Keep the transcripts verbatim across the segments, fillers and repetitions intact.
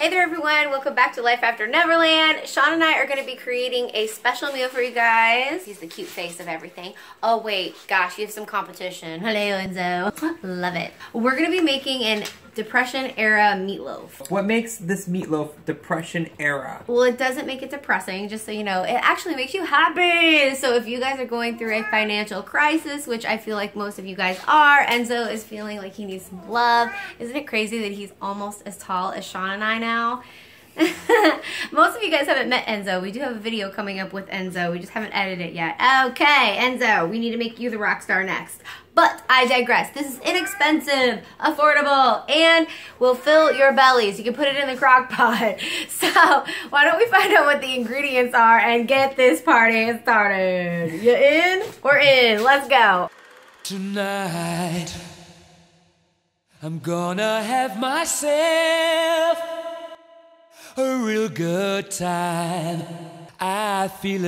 Hey there everyone, welcome back to Life After Neverland. Sean and I are going to be creating a special meal for you guys. He's the cute face of everything. Oh wait, gosh, you have some competition. Hello Enzo. Love it. We're going to be making an Depression Era Meatloaf. What makes this meatloaf Depression Era? Well, it doesn't make it depressing, just so you know. It actually makes you happy. So if you guys are going through a financial crisis, which I feel like most of you guys are, Enzo is feeling like he needs some love. Isn't it crazy that he's almost as tall as Sean and I now? Most of you guys haven't met Enzo. We do have a video coming up with Enzo. We just haven't edited it yet. Okay, Enzo, we need to make you the rock star next. But I digress. This is inexpensive, affordable, and will fill your bellies. You can put it in the crock pot. So why don't we find out what the ingredients are and get this party started. You in? We're in. Let's go. Tonight, I'm gonna have myself a real good time. I feel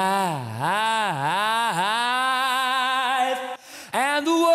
alive, and the world,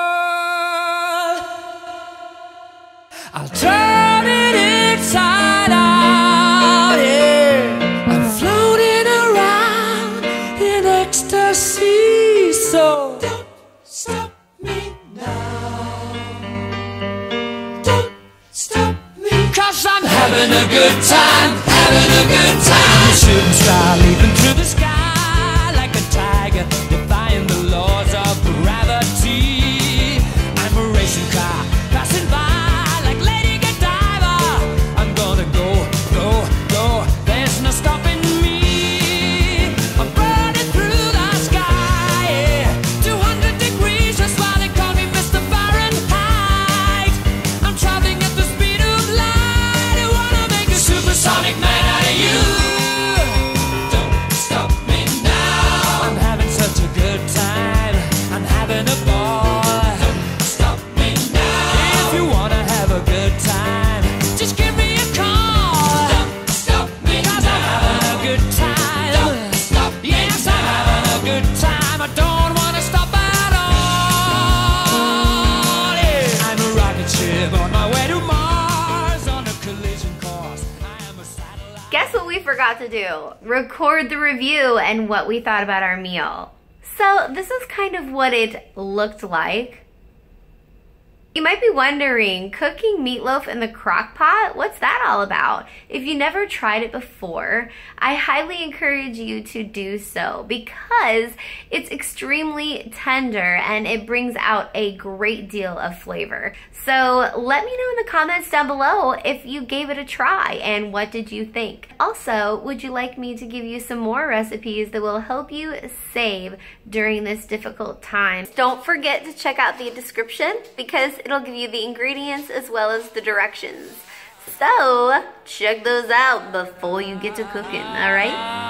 I'll turn it inside out. Yeah, I'm floating around in ecstasy, so don't stop me now. Don't stop me, 'cause I'm having a good time, having a good time. Shooting star leaping through the sky like a tiger, defying the laws of gravity. I'm a racing car passing by like Lady Godiva. I'm gonna go, go, go. There's no stopping me. I'm burning through the sky, yeah. two hundred degrees, that's why they call me Mister Fahrenheit. I'm traveling at the speed of light. I wanna make a supersonic man out of you. Don't stop me now. I'm having such a good time. I'm having a ball. Don't stop me now. If you wanna have a good time, just give me a call. Don't stop me 'cause now. I'm having a good time. Don't stop me yes, now. I'm having a good time. I don't wanna stop at all. Yeah. I'm a rocket ship on my way to Mars on a collision course. I am a satellite. Guess what we forgot to do? Record the review and what we thought about our meal. So this is kind of what it looked like. You might be wondering, cooking meatloaf in the crock pot? What's that all about? If you never tried it before, I highly encourage you to do so because it's extremely tender and it brings out a great deal of flavor. So let me know in the comments down below if you gave it a try and what did you think. Also, would you like me to give you some more recipes that will help you save during this difficult time? Don't forget to check out the description because it'll give you the ingredients as well as the directions. So check those out before you get to cooking, all right?